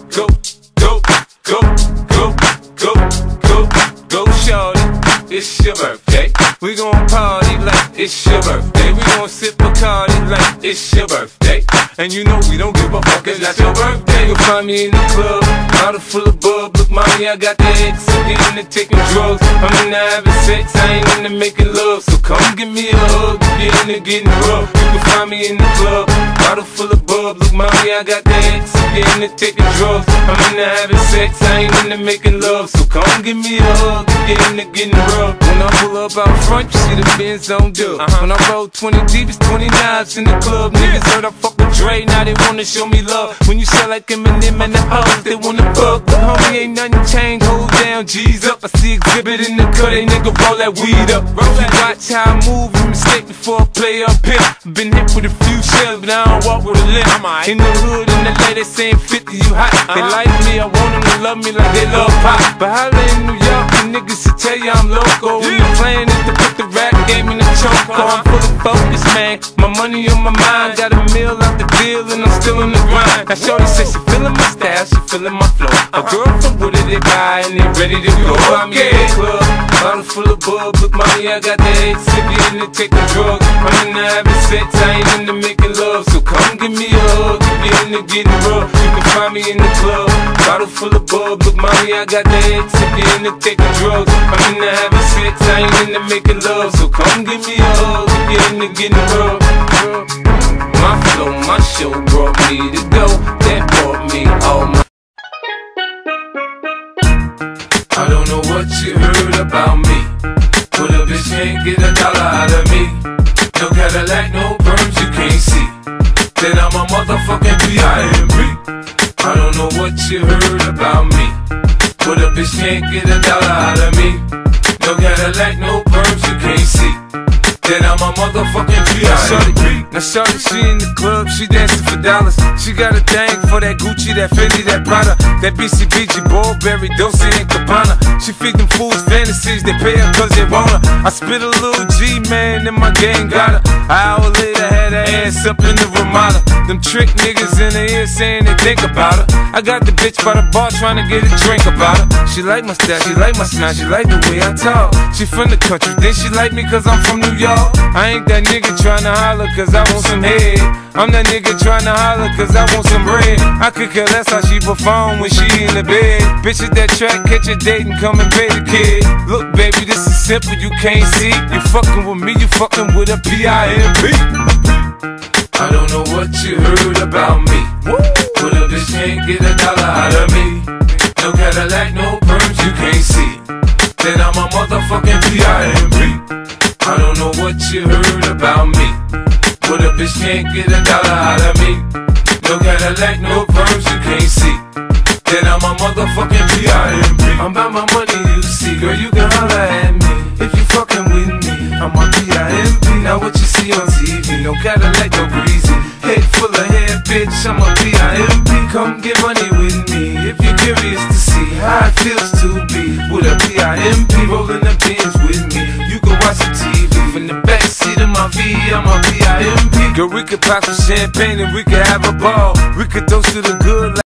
go, go, go, go, go, go, go, shorty. It's your birthday. We gon' party like it's your birthday. We gon' sip Bacardi like it's your birthday. And you know we don't give a fuck, it's not your birthday. You'll find me in the club, bottle full of bub. Look, mommy, I got the X, I'm getting into taking drugs. I'm into having sex, I ain't into making love. So come give me a hug, get into getting rough. You can find me in the club, bottle full of bub. Look, mommy, I got the X, I'm getting into taking drugs. I'm into having sex, I ain't into making love. So come give me a hug, get into getting rough. When I pull up out front, you see the Benz on dub. When I roll 20 deep, it's 20 knives in the club. Niggas heard I fuck with Dre, now they wanna show me love. When you sell like Eminem and the hoes, they wanna fuck. But homie, ain't nothing changed, hold down, G's up. I see exhibit in the cut, they nigga roll that weed up. Watch how I move, you mistake before I play up here. Been hit with a few shells, but I don't walk with a limp. In the hood, in the lady saying 50, you hot. They like me, I want them to love me like they love pop. But holla in New York, the niggas to tell you I'm local. And the plan is to put the rap game in the choke. I'm full of focus, man. My money on my mind, got a meal out the deal, and I'm still in the grind. Now shorty says she feeling my style, she feeling my flow. A girl from Wooded, they buy and they ready to go. I'm in the club, bottle full of bub. Look, mommy, I got the X, if you into taking drugs. I'm into having sex, I ain't into making love. So come give me a hug, if you into getting rough. You can find me in the club, bottle full of bub. Look, mommy, I got the X, if you into taking drugs. I'm into having sex, I ain't into making love. So come give me a hug, if you into getting rough. My flow, my show brought me to go. That brought me all my. I don't know what you heard about me, but a bitch can't get $1 out of me. No Cadillac, no perms you can't see. Then I'm a motherfucking P.I.M.P. I don't know what you heard about me, but a bitch can't get $1 out of me. No Cadillac, no perms you can't see. Then I'm a motherfucking P.I.M.P. Now shorty, she in the club, she dancing for dollars. She got a thing for that Gucci, that Fendi, that Prada, that BCBG, Burberry, Dolce and Gabbana. She feed them fools fantasies, they pay her cause they want her. I spit a little G, man, and my gang got her. An hour later, had her ass up in the Ramada. Them trick niggas in the ear saying they think about her. I got the bitch by the bar trying to get a drink about her. She like my style, she like my smile, she like the way I talk. She from the country, then she like me cause I'm from New York. I ain't that nigga tryna holler cause I want some head. I'm that nigga tryna holler cause I want some bread. I could care less how she perform when she in the bed. Bitch at that track, catch a date and come and pay the kid. Look baby, this is simple, you can't see. You fucking with me, you fucking with a P.I.M.P. I don't know what you heard about me, but a bitch can't get $1 out of me. No Cadillac, no perms you can't see. Then I'm a motherfucking P.I.M.P. I don't know what you heard about me, but a bitch can't get $1 out of me. No Cadillac, no perms you can't see. Then I'm a motherfucking P.I.M.P. I'm about my money, you see, girl, you can holler at me if you fucking with me. I'm a P.I.M.P. Now what you see on TV, no Cadillac, no breezy. Head full of hair, bitch, I'm a P.I.M.P. Come get money with me if you're curious to see how it feels to be with a P.I.M.P. rolling the pins with me. You can watch the TV from the backseat of my V, I'm a P.I.M.P. Girl, we could pop some champagne and we could have a ball. We could toast to the good.